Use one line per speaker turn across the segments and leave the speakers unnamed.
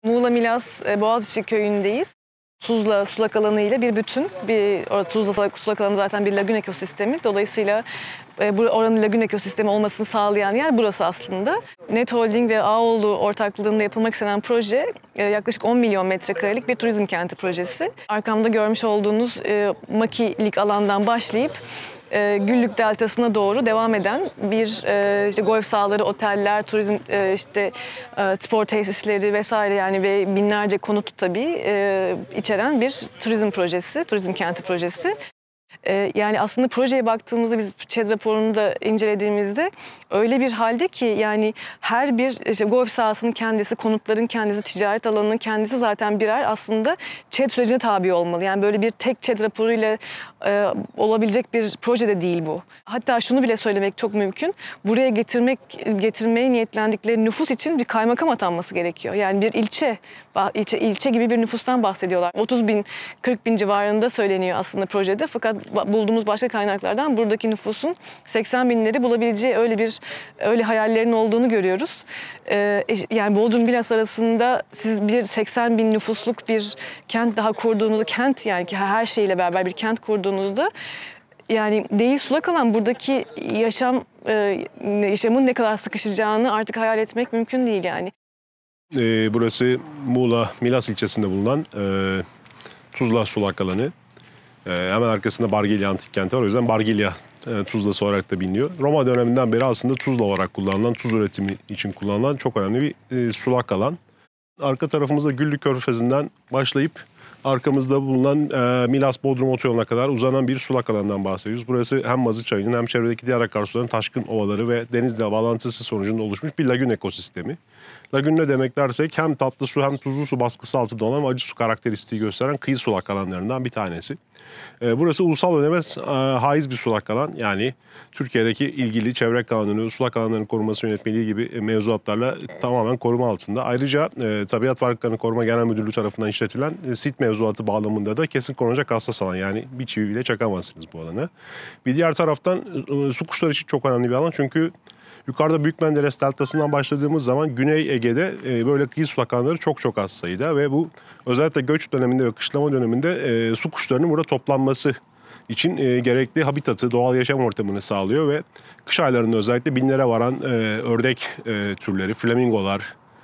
Muğla Milas Boğaziçi köyündeyiz. Tuzla sulak alanı ile bir bütün. Tuzla sulak alanı zaten bir lagün ekosistemi. Dolayısıyla oranın lagün ekosistemi olmasını sağlayan yer burası aslında. Net Holding ve Ağoğlu ortaklığında yapılmak istenen proje yaklaşık 10 milyon metrekarelik bir turizm kenti projesi. Arkamda görmüş olduğunuz makilik alandan başlayıp Güllük Deltası'na doğru devam eden bir işte golf sahaları, oteller, turizm, spor tesisleri vesaire yani ve binlerce konut tabii içeren bir turizm projesi, turizm kenti projesi. Yani aslında projeye baktığımızda biz ÇED raporunu da incelediğimizde öyle bir halde ki yani her bir işte golf sahasının kendisi, konutların kendisi, ticaret alanının kendisi zaten birer aslında ÇED sürecine tabi olmalı. Yani böyle bir tek ÇED raporuyla olabilecek bir proje de değil bu. Hatta şunu bile söylemek çok mümkün. Buraya getirmeye niyetlendikleri nüfus için bir kaymakam atanması gerekiyor. Yani bir ilçe gibi bir nüfustan bahsediyorlar. 30 bin, 40 bin civarında söyleniyor aslında projede. Fakat bulduğumuz başka kaynaklardan buradaki nüfusun 80 binleri bulabileceği öyle hayallerin olduğunu görüyoruz. Yani Bodrum Milas arasında siz bir 80 bin nüfusluk bir kent daha kurduğunuzda, kent yani ki her şeyle beraber bir kent kurduğunuzda yani değil sulak alan buradaki yaşamın ne kadar sıkışacağını artık hayal etmek mümkün değil yani.
Burası Muğla Milas ilçesinde bulunan Tuzla sulak alanı. Hemen arkasında Bargilya Antik Kenti var. O yüzden Bargilya Tuzlası olarak da biliniyor. Roma döneminden beri aslında Tuzla olarak kullanılan, tuz üretimi için kullanılan çok önemli bir sulak alan. Arka tarafımızda Güllük Körfezi'nden başlayıp arkamızda bulunan Milas-Bodrum otoyoluna kadar uzanan bir sulak alandan bahsediyoruz. Burası hem Mazı Çayı'nın hem çevredeki diğer akarsuların taşkın ovaları ve denizle bağlantısı sonucunda oluşmuş bir lagün ekosistemi. Lagün ne demek dersek hem tatlı su hem tuzlu su baskısı altında olan ve acı su karakteristiği gösteren kıyı sulak alanlarından bir tanesi. Burası ulusal öneme haiz bir sulak alan. Yani Türkiye'deki ilgili çevre kanunu, sulak alanların korunması yönetmeliği gibi mevzuatlarla tamamen koruma altında. Ayrıca Tabiat Varlıklarını Koruma Genel Müdürlüğü tarafından işletilen sit mevzuatı bağlamında da kesin korunacak hassas alan. Yani bir çivi bile çakamazsınız bu alanı. Bir diğer taraftan su kuşları için çok önemli bir alan. Çünkü yukarıda Büyük Menderes Deltası'ndan başladığımız zaman Güney Ege'de böyle kıyı sulak alanları çok az sayıda ve bu özellikle göç döneminde ve kışlama döneminde su kuşlarının burada toplanması için gerekli habitatı, doğal yaşam ortamını sağlıyor ve kış aylarında özellikle binlere varan ördek türleri, flamingolar,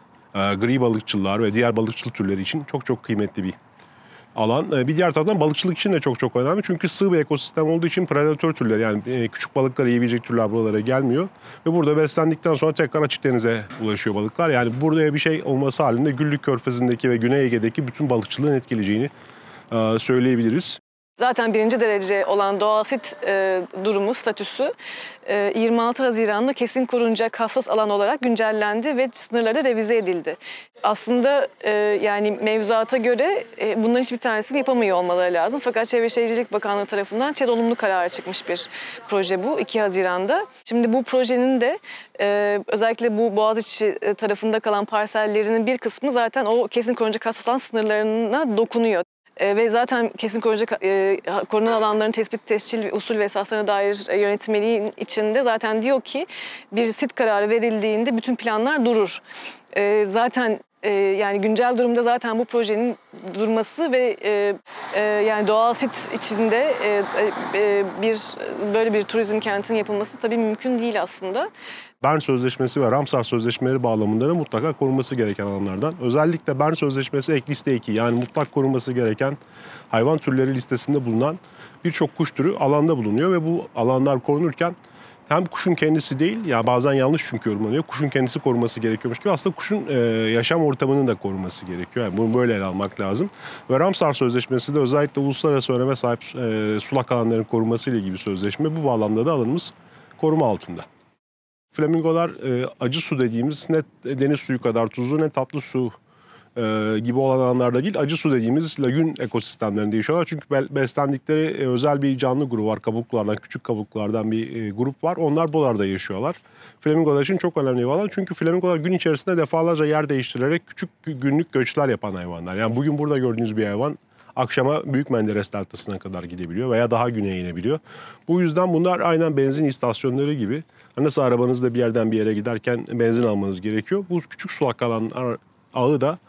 gri balıkçılar ve diğer balıkçılık türleri için çok kıymetli bir alan. Bir diğer taraftan balıkçılık için de çok önemli. Çünkü sığ bir ekosistem olduğu için predatör türleri yani küçük balıkları yiyebilecek türler buralara gelmiyor. Ve burada beslendikten sonra tekrar açık denize ulaşıyor balıklar. Yani burada bir şey olması halinde Güllük Körfezi'ndeki ve Güney Ege'deki bütün balıkçılığın etkileyeceğini söyleyebiliriz.
Zaten birinci derece olan doğal sit durumu, statüsü 26 Haziran'da kesin korunacak hassas alan olarak güncellendi ve sınırları da revize edildi. Aslında yani mevzuata göre bunların hiçbir tanesini yapamıyor olmaları lazım. Fakat Çevre Şehircilik Bakanlığı tarafından ÇED olumlu kararı çıkmış bir proje bu 2 Haziran'da. Şimdi bu projenin de özellikle bu Boğaziçi tarafında kalan parsellerinin bir kısmı zaten o kesin korunacak hassas alan sınırlarına dokunuyor. Ve zaten kesin korunan alanların tespit, tescil, usul ve esaslarına dair yönetmeliğin içinde zaten diyor ki bir sit kararı verildiğinde bütün planlar durur. Zaten yani güncel durumda zaten bu projenin durması ve yani doğal sit içinde böyle bir turizm kentinin yapılması tabii mümkün değil aslında.
Bern Sözleşmesi ve Ramsar Sözleşmeleri bağlamında da mutlaka korunması gereken alanlardan. Özellikle Bern Sözleşmesi ek liste 2 yani mutlak korunması gereken hayvan türleri listesinde bulunan birçok kuş türü alanda bulunuyor ve bu alanlar korunurken hem kuşun kendisi değil, ya bazen yanlış çünkü yorumlanıyor, kuşun kendisi korunması gerekiyormuş gibi aslında kuşun yaşam ortamının da korunması gerekiyor. Yani bunu böyle ele almak lazım. Ve Ramsar Sözleşmesi de özellikle uluslararası öneme sahip sulak alanların korunması ile ilgili sözleşme. Bu bağlamda da alanımız koruma altında. Flamingolar acı su dediğimiz ne deniz suyu kadar tuzlu ne tatlı su gibi olan alanlarda değil, acı su dediğimiz lagün ekosistemlerinde yaşıyorlar. Çünkü beslendikleri özel bir canlı grubu var. Kabuklulardan, küçük kabuklulardan bir grup var. Onlar buralarda yaşıyorlar. Flamingolar için çok önemli bir alan. Çünkü flamingolar gün içerisinde defalarca yer değiştirerek küçük günlük göçler yapan hayvanlar. Yani bugün burada gördüğünüz bir hayvan akşama Büyük Menderes Deltası'na kadar gidebiliyor veya daha güneye inebiliyor. Bu yüzden bunlar aynen benzin istasyonları gibi. Nasıl arabanızda bir yerden bir yere giderken benzin almanız gerekiyor. Bu küçük sulak alanlar ağı da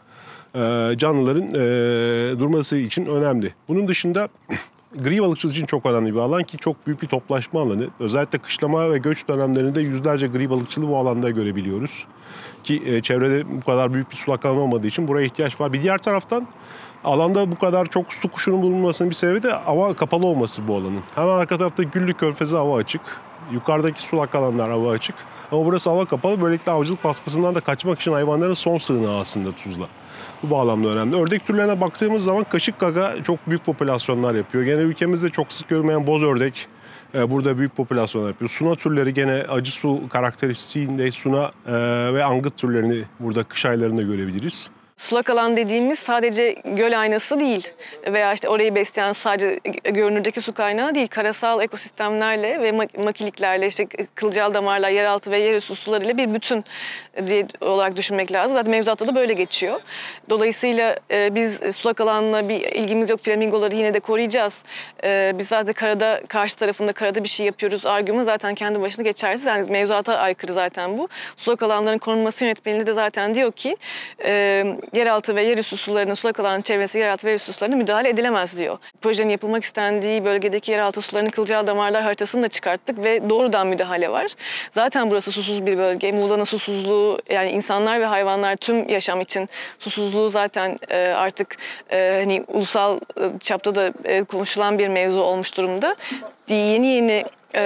canlıların durması için önemli. Bunun dışında gri balıkçılık için çok önemli bir alan ki çok büyük bir toplaşma alanı. Özellikle kışlama ve göç dönemlerinde yüzlerce gri balıkçılığı bu alanda görebiliyoruz. Ki çevrede bu kadar büyük bir sulak alan olmadığı için buraya ihtiyaç var. Bir diğer taraftan alanda bu kadar çok su kuşunun bulunmasının bir sebebi de hava kapalı olması bu alanın. Hemen arka tarafta Güllük Körfezi hava açık. Yukarıdaki sulak alanlar hava açık. Ama burası hava kapalı. Böylelikle avcılık baskısından da kaçmak için hayvanların son sığınağı aslında Tuzla. Bu bağlamda önemli. Ördek türlerine baktığımız zaman kaşık gaga çok büyük popülasyonlar yapıyor. Gene ülkemizde çok sık görülmeyen boz ördek burada büyük popülasyonlar yapıyor. Suna türleri gene acı su karakteristiğinde suna ve angıt türlerini burada kış aylarında görebiliriz.
Sulak alan dediğimiz sadece göl aynası değil veya işte orayı besleyen sadece görünürdeki su kaynağı değil. Karasal ekosistemlerle ve makiliklerle, işte kılcal damarlar, yeraltı ve yerüstü sularıyla bir bütün diye olarak düşünmek lazım. Zaten mevzuatta da böyle geçiyor. Dolayısıyla biz sulak alanla bir ilgimiz yok. Flamingoları yine de koruyacağız. Biz zaten karada, karşı tarafında karada bir şey yapıyoruz. Argümanı zaten kendi başına geçersiz. Yani mevzuata aykırı zaten bu. Sulak alanların korunması yönetmeliğinde de zaten diyor ki yeraltı ve yerüstü sularının, sulak alanın çevresi yeraltı ve yerüstü sularına müdahale edilemez diyor. Projenin yapılmak istendiği bölgedeki yeraltı sularının kılcal damarlar haritasını da çıkarttık ve doğrudan müdahale var. Zaten burası susuz bir bölge. Muğla'nın susuzluğu, yani insanlar ve hayvanlar tüm yaşam için susuzluğu zaten artık hani ulusal çapta da konuşulan bir mevzu olmuş durumda. Yeni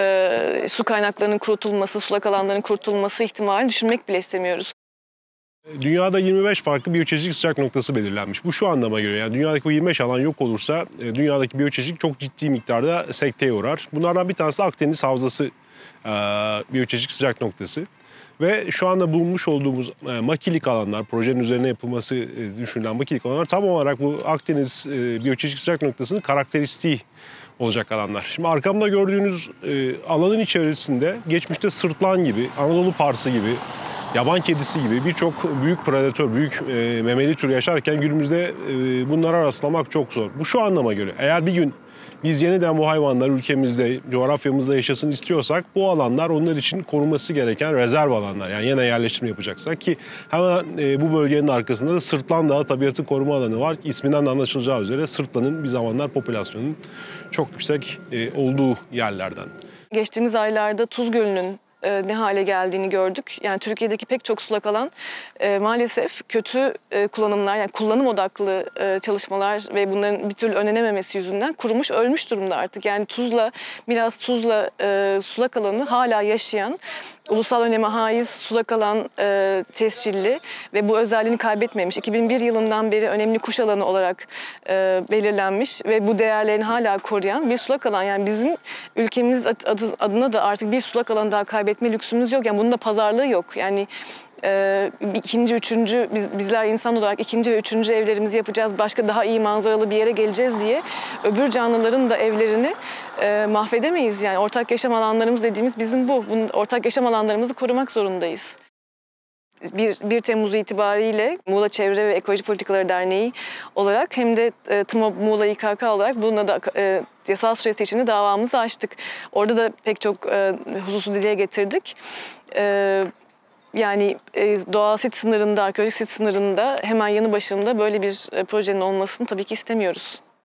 su kaynaklarının kurutulması, sulak alanların kurutulması ihtimalini düşünmek bile istemiyoruz.
Dünyada 25 farklı biyoçeşitlilik sıcak noktası belirlenmiş. Bu şu anlama göre, yani dünyadaki bu 25 alan yok olursa dünyadaki biyoçeşitlilik çok ciddi miktarda sekteye uğrar. Bunlardan bir tanesi Akdeniz Havzası biyoçeşitlilik sıcak noktası. Ve şu anda bulunmuş olduğumuz makilik alanlar, projenin üzerine yapılması düşünülen makilik alanlar tam olarak bu Akdeniz biyoçeşitlilik sıcak noktasının karakteristiği olacak alanlar. Şimdi arkamda gördüğünüz alanın içerisinde geçmişte sırtlan gibi, Anadolu parsı gibi, yaban kedisi gibi birçok büyük predatör, büyük memeli tür yaşarken günümüzde bunlara rastlamak çok zor. Bu şu anlama göre, eğer bir gün biz yeniden bu hayvanlar ülkemizde, coğrafyamızda yaşasın istiyorsak bu alanlar onlar için korunması gereken rezerv alanlar. Yani yine yerleştirme yapacaksak ki hemen bu bölgenin arkasında da Sırtlan Dağı Tabiatı Koruma Alanı var. İsminden de anlaşılacağı üzere Sırtlan'ın bir zamanlar popülasyonun çok yüksek olduğu yerlerden.
Geçtiğimiz aylarda Tuz Gölü'nün ne hale geldiğini gördük. Yani Türkiye'deki pek çok sulak alan maalesef kötü kullanımlar, yani kullanım odaklı çalışmalar ve bunların bir türlü önlenememesi yüzünden kurumuş, ölmüş durumda artık. Yani biraz Tuzla sulak alanı hala yaşayan, ulusal öneme haiz sulak alan tescilli ve bu özelliğini kaybetmemiş. 2001 yılından beri önemli kuş alanı olarak belirlenmiş ve bu değerlerini hala koruyan bir sulak alan. Yani bizim ülkemiz adına da artık bir sulak alanı daha kaybetme lüksümüz yok. Yani bunun da pazarlığı yok. Yani ikinci, üçüncü, bizler insan olarak ikinci ve üçüncü evlerimizi yapacağız, başka daha iyi manzaralı bir yere geleceğiz diye öbür canlıların da evlerini mahvedemeyiz. Yani ortak yaşam alanlarımız dediğimiz bizim bu. Ortak yaşam alanlarımızı korumak zorundayız. 1 Temmuz itibariyle Muğla Çevre ve Ekoloji Politikaları Derneği olarak hem de TMOB Muğla İKK olarak bununla da yasal süresi içinde davamızı açtık. Orada da pek çok hususu dile getirdik. Yani doğal sit sınırında, arkeolojik sit sınırında hemen yanı başında böyle bir projenin olmasını tabii ki istemiyoruz.